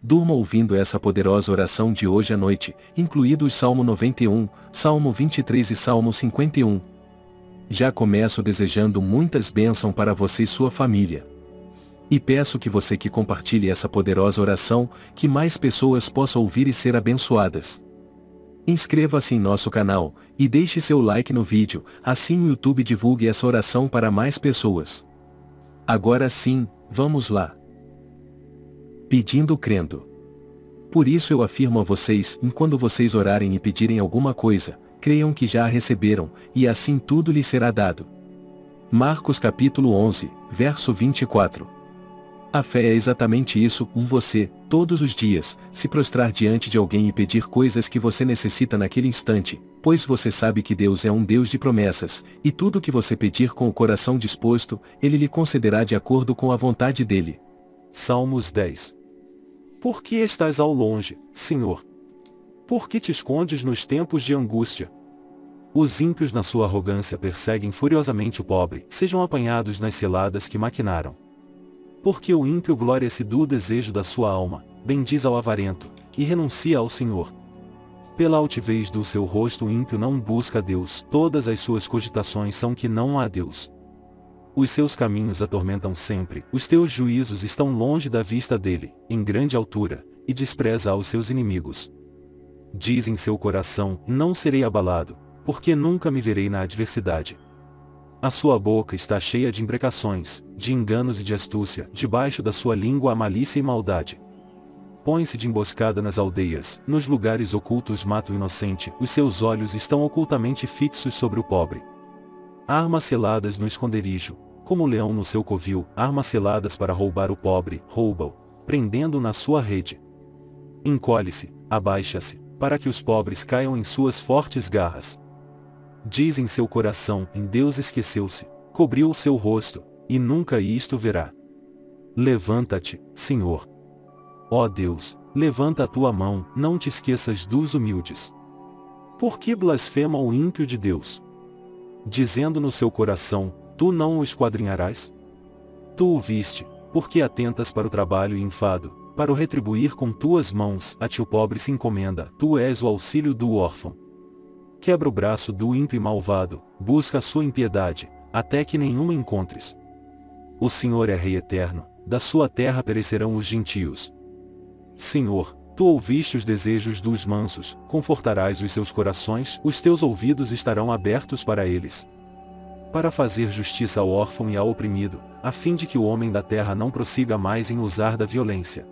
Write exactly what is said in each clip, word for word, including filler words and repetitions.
Durma ouvindo essa poderosa oração de hoje à noite, incluídos Salmo noventa e um, Salmo vinte e três e Salmo cinquenta e um. Já começo desejando muitas bênçãos para você e sua família. E peço que você que compartilhe essa poderosa oração, que mais pessoas possam ouvir e ser abençoadas. Inscreva-se em nosso canal, e deixe seu like no vídeo, assim o YouTube divulgue essa oração para mais pessoas. Agora sim, vamos lá. Pedindo crendo. Por isso eu afirmo a vocês, enquanto vocês orarem e pedirem alguma coisa, creiam que já a receberam, e assim tudo lhes será dado. Marcos capítulo onze, verso vinte e quatro. A fé é exatamente isso, um você, todos os dias, se prostrar diante de alguém e pedir coisas que você necessita naquele instante, pois você sabe que Deus é um Deus de promessas, e tudo que você pedir com o coração disposto, Ele lhe concederá de acordo com a vontade dele. Salmos dez. Por que estás ao longe, Senhor? Por que te escondes nos tempos de angústia? Os ímpios na sua arrogância perseguem furiosamente o pobre, sejam apanhados nas ciladas que maquinaram. Porque o ímpio gloria-se do desejo da sua alma, bendiz ao avarento, e renuncia ao Senhor. Pela altivez do seu rosto o ímpio não busca a Deus, todas as suas cogitações são que não há Deus. Os seus caminhos atormentam sempre, os teus juízos estão longe da vista dele, em grande altura, e despreza aos seus inimigos. Diz em seu coração, não serei abalado, porque nunca me verei na adversidade. A sua boca está cheia de imprecações, de enganos e de astúcia, debaixo da sua língua há malícia e maldade. Põe-se de emboscada nas aldeias, nos lugares ocultos mata o inocente, os seus olhos estão ocultamente fixos sobre o pobre. Armas seladas no esconderijo, como o leão no seu covil, armas seladas para roubar o pobre, rouba-o, prendendo-o na sua rede. Encolhe-se, abaixa-se, para que os pobres caiam em suas fortes garras. Diz em seu coração, em Deus esqueceu-se, cobriu o seu rosto, e nunca isto verá. Levanta-te, Senhor. Ó Deus, levanta a tua mão, não te esqueças dos humildes. Por que blasfema o ímpio de Deus? Dizendo no seu coração, tu não o esquadrinharás? Tu o viste, porque atentas para o trabalho e enfado, para o retribuir com tuas mãos, a ti o pobre se encomenda, tu és o auxílio do órfão. Quebra o braço do ímpio e malvado, busca a sua impiedade, até que nenhuma encontres. O Senhor é Rei eterno, da sua terra perecerão os gentios. Senhor, tu ouviste os desejos dos mansos, confortarás os seus corações, os teus ouvidos estarão abertos para eles. Para fazer justiça ao órfão e ao oprimido, a fim de que o homem da terra não prossiga mais em usar da violência.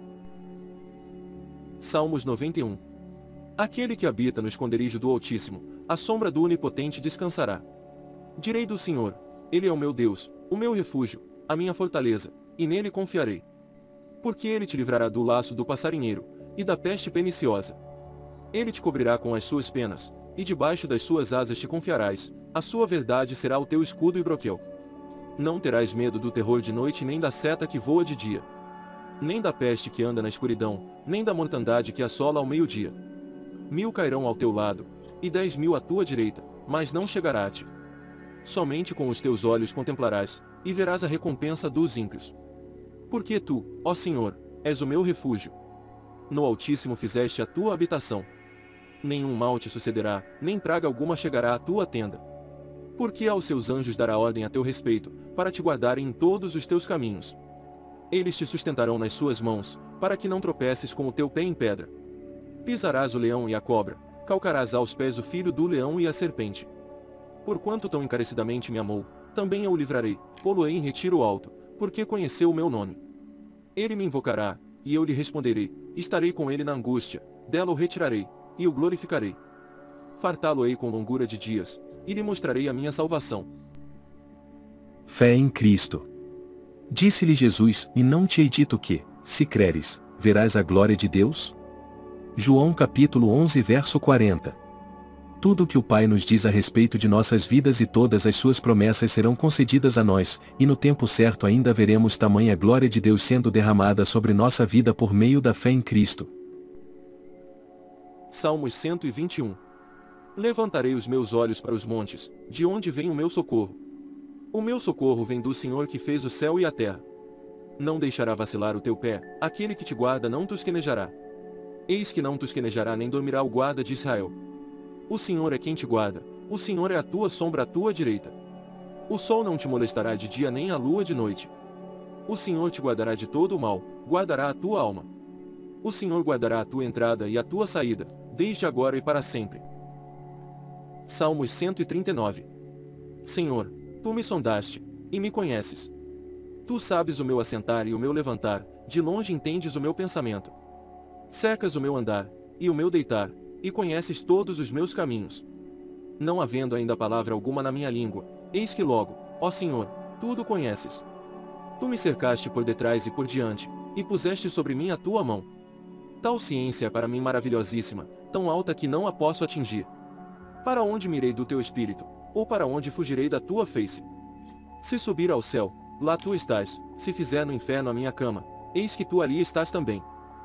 Salmos noventa e um. Aquele que habita no esconderijo do Altíssimo, à sombra do Onipotente descansará. Direi do Senhor, Ele é o meu Deus, o meu refúgio, a minha fortaleza, e nele confiarei. Porque Ele te livrará do laço do passarinheiro, e da peste perniciosa. Ele te cobrirá com as suas penas, e debaixo das suas asas te confiarás, a sua verdade será o teu escudo e broquel. Não terás medo do terror de noite nem da seta que voa de dia. Nem da peste que anda na escuridão, nem da mortandade que assola ao meio-dia. Mil cairão ao teu lado, e dez mil à tua direita, mas não chegará a ti. Somente com os teus olhos contemplarás, e verás a recompensa dos ímpios. Porque tu, ó Senhor, és o meu refúgio. No Altíssimo fizeste a tua habitação. Nenhum mal te sucederá, nem praga alguma chegará à tua tenda. Porque aos seus anjos dará ordem a teu respeito, para te guardarem em todos os teus caminhos. Eles te sustentarão nas suas mãos, para que não tropeces com o teu pé em pedra. Pisarás o leão e a cobra, calcarás aos pés o filho do leão e a serpente. Porquanto tão encarecidamente me amou, também eu o livrarei, pô-lo-ei em retiro alto, porque conheceu o meu nome. Ele me invocará, e eu lhe responderei, estarei com ele na angústia, dela o retirarei, e o glorificarei. Fartá-lo-ei com longura de dias, e lhe mostrarei a minha salvação. Fé em Cristo. Disse-lhe Jesus, e não te hei dito que, se creres, verás a glória de Deus? João capítulo onze verso quarenta. Tudo o que o Pai nos diz a respeito de nossas vidas e todas as suas promessas serão concedidas a nós, e no tempo certo ainda veremos tamanha glória de Deus sendo derramada sobre nossa vida por meio da fé em Cristo. Salmos cento e vinte e um. Levantarei os meus olhos para os montes, de onde vem o meu socorro. O meu socorro vem do Senhor que fez o céu e a terra. Não deixará vacilar o teu pé, aquele que te guarda não tosquenejará. Eis que não tosquenejará nem dormirá o guarda de Israel. O Senhor é quem te guarda, o Senhor é a tua sombra à tua direita. O sol não te molestará de dia nem a lua de noite. O Senhor te guardará de todo o mal, guardará a tua alma. O Senhor guardará a tua entrada e a tua saída, desde agora e para sempre. Salmos cento e trinta e nove. Senhor, tu me sondaste, e me conheces. Tu sabes o meu assentar e o meu levantar, de longe entendes o meu pensamento. Cercas o meu andar, e o meu deitar, e conheces todos os meus caminhos. Não havendo ainda palavra alguma na minha língua, eis que logo, ó Senhor, tudo conheces. Tu me cercaste por detrás e por diante, e puseste sobre mim a tua mão. Tal ciência é para mim maravilhosíssima, tão alta que não a posso atingir. Para onde mirei do teu espírito, ou para onde fugirei da tua face? Se subir ao céu, lá tu estás, se fizer no inferno a minha cama, eis que tu ali estás também.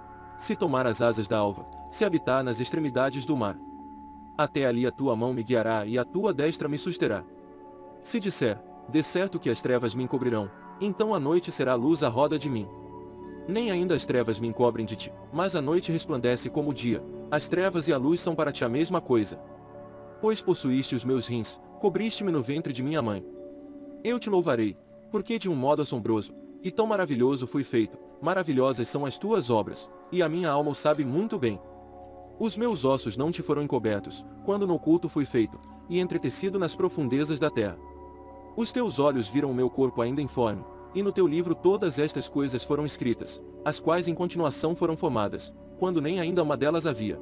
Se tomar as asas da alva, se habitar nas extremidades do mar, até ali a tua mão me guiará e a tua destra me susterá. Se disser, de certo que as trevas me encobrirão, então a noite será luz à roda de mim. Nem ainda as trevas me encobrem de ti, mas a noite resplandece como o dia, as trevas e a luz são para ti a mesma coisa. Pois possuíste os meus rins, cobriste-me no ventre de minha mãe. Eu te louvarei, porque de um modo assombroso, e tão maravilhoso fui feito, maravilhosas são as tuas obras, e a minha alma o sabe muito bem. Os meus ossos não te foram encobertos, quando no oculto fui feito, e entretecido nas profundezas da terra. Os teus olhos viram o meu corpo ainda informe, e no teu livro todas estas coisas foram escritas, as quais em continuação foram formadas, quando nem ainda uma delas havia.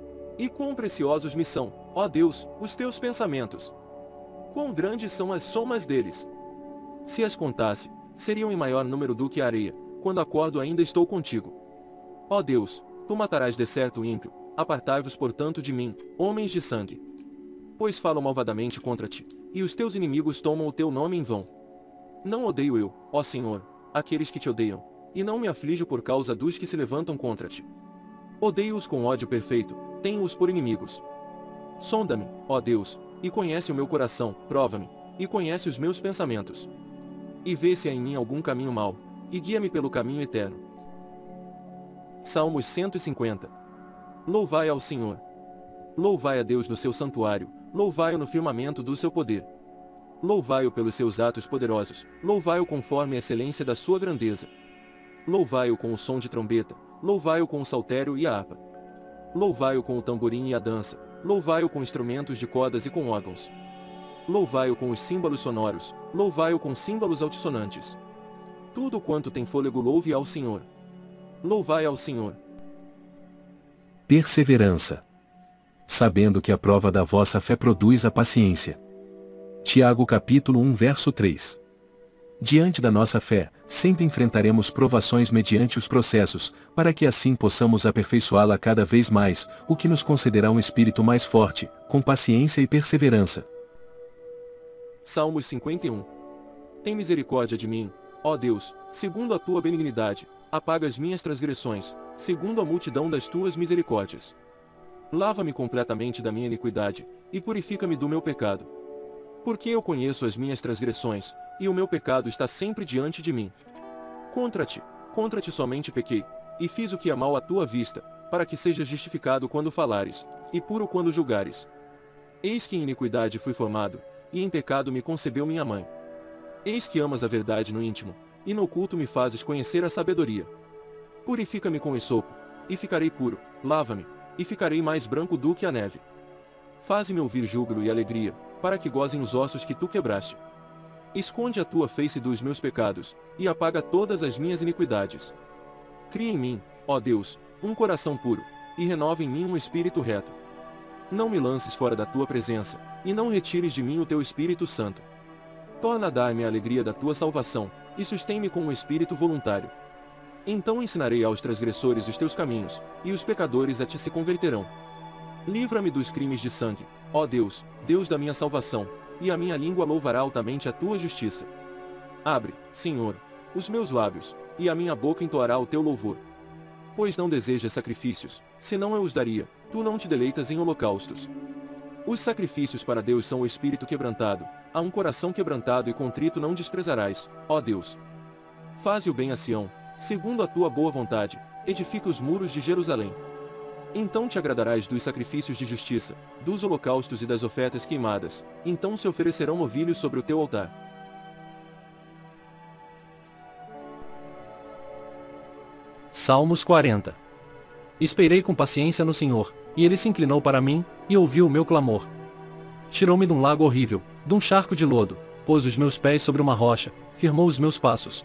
E quão preciosos me são, ó Deus, os teus pensamentos! Quão grandes são as somas deles! Se as contasse, seriam em maior número do que a areia, quando acordo ainda estou contigo. Ó Deus, tu matarás de certo o ímpio, apartai-vos portanto de mim, homens de sangue. Pois falam malvadamente contra ti, e os teus inimigos tomam o teu nome em vão. Não odeio eu, ó Senhor, aqueles que te odeiam, e não me aflijo por causa dos que se levantam contra ti. Odeio-os com ódio perfeito, tenho-os por inimigos. Sonda-me, ó Deus, e conhece o meu coração, prova-me, e conhece os meus pensamentos. E vê se há em mim algum caminho mau, e guia-me pelo caminho eterno. Salmos cento e cinquenta. Louvai ao Senhor. Louvai a Deus no seu santuário, louvai-o no firmamento do seu poder. Louvai-o pelos seus atos poderosos, louvai-o conforme a excelência da sua grandeza. Louvai-o com o som de trombeta, louvai-o com o saltério e a harpa. Louvai-o com o tamborim e a dança, louvai-o com instrumentos de cordas e com órgãos. Louvai-o com os símbolos sonoros, louvai-o com símbolos altissonantes. Tudo quanto tem fôlego louve ao Senhor. Louvai ao Senhor. Perseverança. Sabendo que a prova da vossa fé produz a paciência. Tiago capítulo um verso três. Diante da nossa fé, sempre enfrentaremos provações mediante os processos, para que assim possamos aperfeiçoá-la cada vez mais, o que nos concederá um espírito mais forte, com paciência e perseverança. Salmos cinquenta e um. Tem misericórdia de mim, ó Deus, segundo a tua benignidade, apaga as minhas transgressões, segundo a multidão das tuas misericórdias. Lava-me completamente da minha iniquidade, e purifica-me do meu pecado. Porque eu conheço as minhas transgressões, e o meu pecado está sempre diante de mim. Contra ti, contra ti somente pequei, e fiz o que é mal à tua vista, para que sejas justificado quando falares, e puro quando julgares. Eis que em iniquidade fui formado, e em pecado me concebeu minha mãe. Eis que amas a verdade no íntimo, e no oculto me fazes conhecer a sabedoria. Purifica-me com esopo, e ficarei puro, lava-me, e ficarei mais branco do que a neve. Faze-me ouvir júbilo e alegria, para que gozem os ossos que tu quebraste. Esconde a tua face dos meus pecados, e apaga todas as minhas iniquidades. Cria em mim, ó Deus, um coração puro, e renova em mim um espírito reto. Não me lances fora da tua presença, e não retires de mim o teu Espírito Santo. Torna a dar-me a alegria da tua salvação, e sustém-me com um espírito voluntário. Então ensinarei aos transgressores os teus caminhos, e os pecadores a ti se converterão. Livra-me dos crimes de sangue, ó Deus, Deus da minha salvação, e a minha língua louvará altamente a tua justiça. Abre, Senhor, os meus lábios, e a minha boca entoará o teu louvor. Pois não desejas sacrifícios, senão eu os daria, tu não te deleitas em holocaustos. Os sacrifícios para Deus são o espírito quebrantado, a um coração quebrantado e contrito não desprezarás, ó Deus. Faze o bem a Sião, segundo a tua boa vontade, edifica os muros de Jerusalém. Então te agradarás dos sacrifícios de justiça, dos holocaustos e das ofertas queimadas, então se oferecerão novilhos sobre o teu altar. Salmos quarenta. Esperei com paciência no Senhor, e Ele se inclinou para mim, e ouviu o meu clamor. Tirou-me de um lago horrível, de um charco de lodo, pôs os meus pés sobre uma rocha, firmou os meus passos.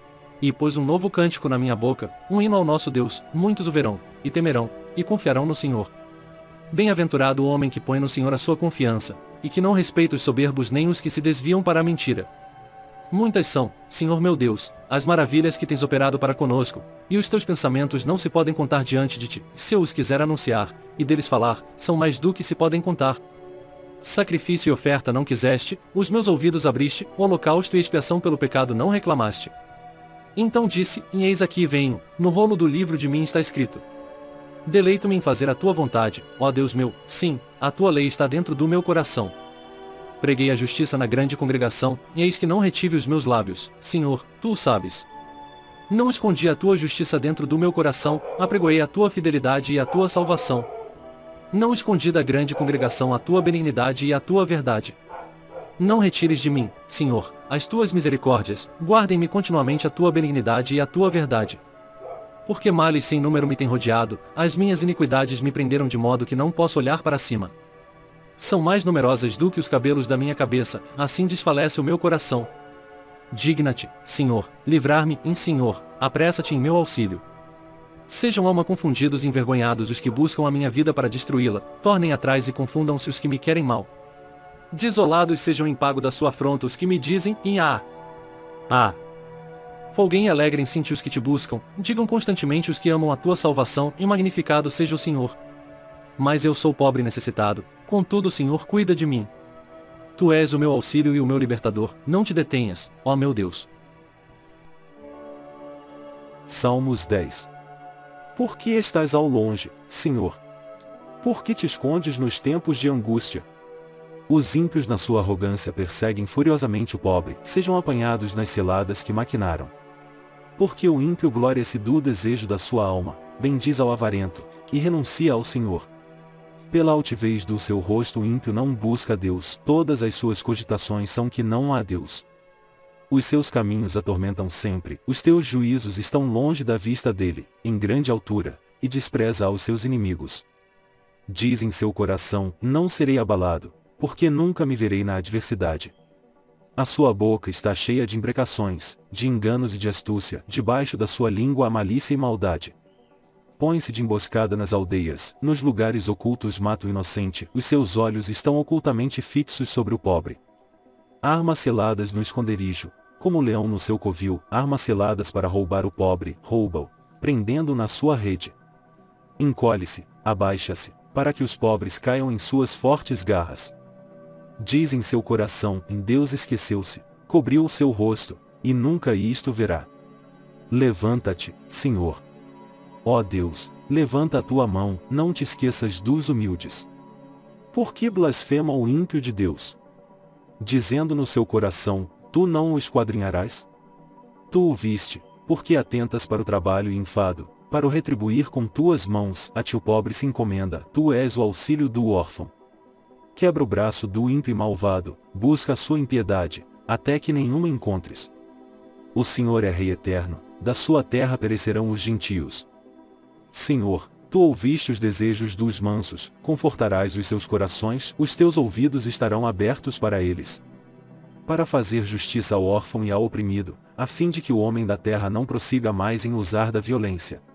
E pôs um novo cântico na minha boca, um hino ao nosso Deus. Muitos o verão, e temerão, e confiarão no Senhor. Bem-aventurado o homem que põe no Senhor a sua confiança, e que não respeita os soberbos nem os que se desviam para a mentira. Muitas são, Senhor meu Deus, as maravilhas que tens operado para conosco, e os teus pensamentos não se podem contar diante de ti. Se eu os quiser anunciar, e deles falar, são mais do que se podem contar. Sacrifício e oferta não quiseste, os meus ouvidos abriste, o holocausto e expiação pelo pecado não reclamaste. Então disse, e eis aqui venho, no rolo do livro de mim está escrito. Deleito-me em fazer a tua vontade, ó Deus meu, sim, a tua lei está dentro do meu coração. Preguei a justiça na grande congregação, e eis que não retive os meus lábios, Senhor, tu o sabes. Não escondi a tua justiça dentro do meu coração, apregoei a tua fidelidade e a tua salvação. Não escondi da grande congregação a tua benignidade e a tua verdade. Não retires de mim, Senhor, as tuas misericórdias, guardem-me continuamente a tua benignidade e a tua verdade. Porque males sem número me têm rodeado, as minhas iniquidades me prenderam de modo que não posso olhar para cima. São mais numerosas do que os cabelos da minha cabeça, assim desfalece o meu coração. Digna-te, Senhor, livrar-me, em Senhor, apressa-te em meu auxílio. Sejam alma confundidos e envergonhados os que buscam a minha vida para destruí-la, tornem atrás e confundam-se os que me querem mal. Desolados sejam em pago da sua afronta os que me dizem, em ah, ah. Folguem e alegrem-se os que te buscam, digam constantemente os que amam a tua salvação, e magnificado seja o Senhor. Mas eu sou pobre e necessitado, contudo o Senhor cuida de mim. Tu és o meu auxílio e o meu libertador, não te detenhas, ó meu Deus. Salmos dez. Por que estás ao longe, Senhor? Por que te escondes nos tempos de angústia? Os ímpios na sua arrogância perseguem furiosamente o pobre, sejam apanhados nas ciladas que maquinaram. Porque o ímpio gloria-se do desejo da sua alma, bendiz ao avarento, e renuncia ao Senhor. Pela altivez do seu rosto o ímpio não busca a Deus, todas as suas cogitações são que não há Deus. Os seus caminhos atormentam sempre, os teus juízos estão longe da vista dele, em grande altura, e despreza aos seus inimigos. Diz em seu coração, não serei abalado, porque nunca me verei na adversidade. A sua boca está cheia de imprecações, de enganos e de astúcia, debaixo da sua língua há malícia e maldade. Põe-se de emboscada nas aldeias, nos lugares ocultos mata o inocente, os seus olhos estão ocultamente fixos sobre o pobre. Armas seladas no esconderijo, como o leão no seu covil, armas seladas para roubar o pobre, rouba-o, prendendo-o na sua rede. Encolhe-se, abaixa-se, para que os pobres caiam em suas fortes garras. Diz em seu coração, em Deus esqueceu-se, cobriu o seu rosto, e nunca isto verá. Levanta-te, Senhor. Ó Deus, levanta a tua mão, não te esqueças dos humildes. Por que blasfema o ímpio de Deus? Dizendo no seu coração, tu não o esquadrinharás? Tu o viste, porque atentas para o trabalho e enfado, para o retribuir com tuas mãos, a ti o pobre se encomenda, tu és o auxílio do órfão. Quebra o braço do ímpio e malvado, busca a sua impiedade, até que nenhuma encontres. O Senhor é Rei eterno, da sua terra perecerão os gentios. Senhor, tu ouviste os desejos dos mansos, confortarás os seus corações, os teus ouvidos estarão abertos para eles. Para fazer justiça ao órfão e ao oprimido, a fim de que o homem da terra não prossiga mais em usar da violência.